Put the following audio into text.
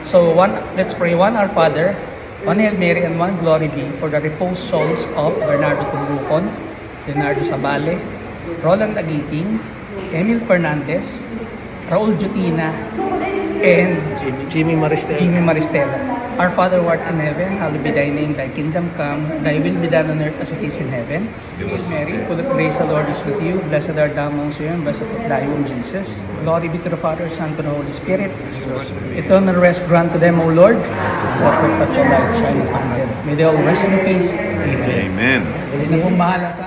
So let's pray. One Our Father, one Hail Mary, and one Glory be for the reposed souls of Bernardo Tungrucon, Leonardo Sabale, Roland Agiting, Emil Fernandez, Raul Jutina, and Jimmy Maristela. Our Father who art in heaven, hallowed be thy name, thy kingdom come, thy will be done on earth as it is in heaven. Hail Mary, full of grace, the Lord is with you. Blessed art thou amongst women, blessed is thy womb, Jesus. Glory be to the Father, Son, and the Holy Spirit. Eternal rest grant to them, O Lord. Let perpetual light shine upon them. May they all rest in peace. Amen. Amen. Hindi na pong bahala sa